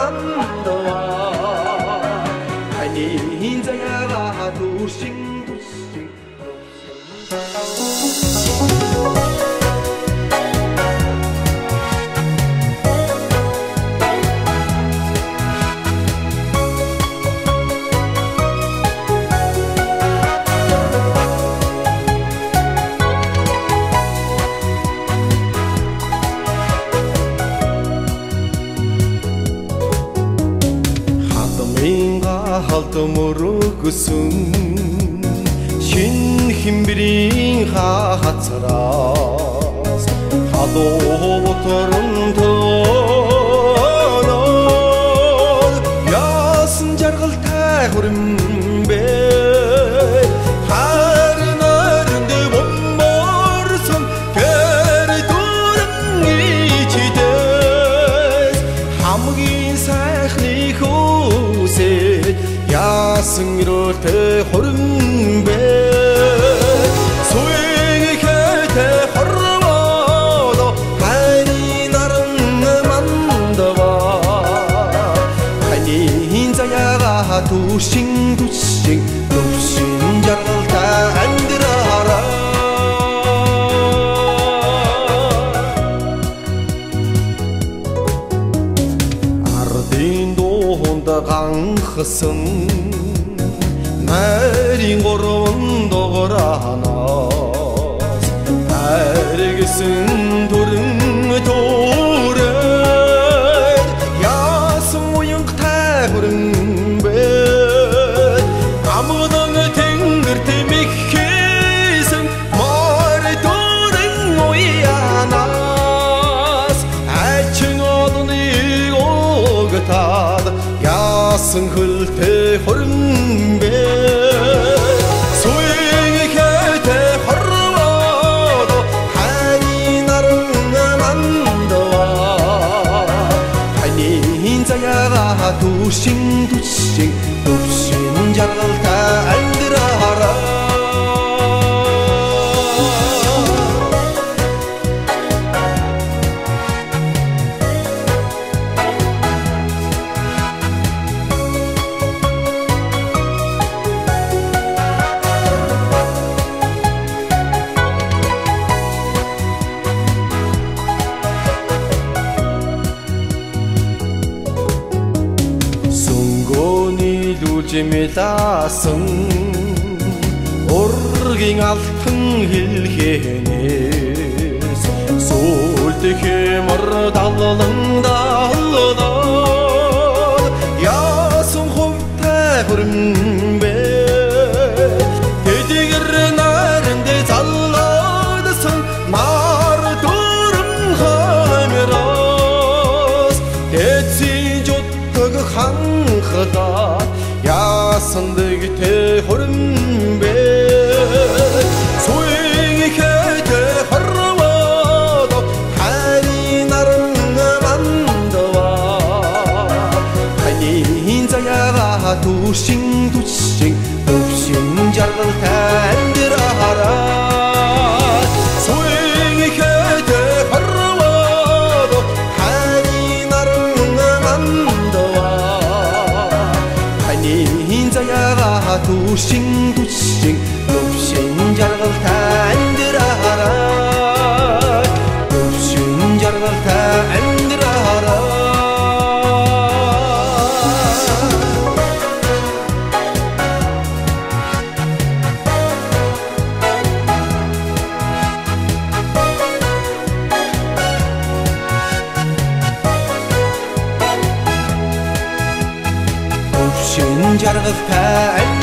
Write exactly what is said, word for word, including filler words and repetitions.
만도와 아니 인자야가 두싱 두싱 Haltımırıqsın Şin himbirin haçaraz Hado oturun tonol Yasın jargıl təğrim bey Harın arındı bombarsın Gör durun içides Hamgin səxli xusey Yasın yürüte hürmbe Suyu köte hürmado Hani narını mandava Hani hinzayaga duşin duşin Duşin jargılta andırara Ardın doğunda kanxısın Мәрин ғорын доғыранас Әргісін түрін түрін Ясың ойын қытағырын бәд Амығының теңгір темеккесін Мар түрін ойянас Әтшін олыны оғытады Ясың күлті хүрін Duşin duşin duşin jargılta andırara Жемеласын Оргин алтын хилхенес Сүлті хемір далылыңда алыдан Ясын құпта хүрмбе Тетегір нәрінде залладысын Нар тұрым хамерас Тетсі жоттығы қанқыда Ясындығы те хүрмбе Суйңі көте хүрмады Қәри нарыңы мандыва Қанин заяға душин душин Душин жарғыл тәндір ара Суйңі көте хүрмады Қәри нарыңы мандыва Hinzayaga duşin duşin Duşin jargılta andırara Duşin jargılta andırara Jargılta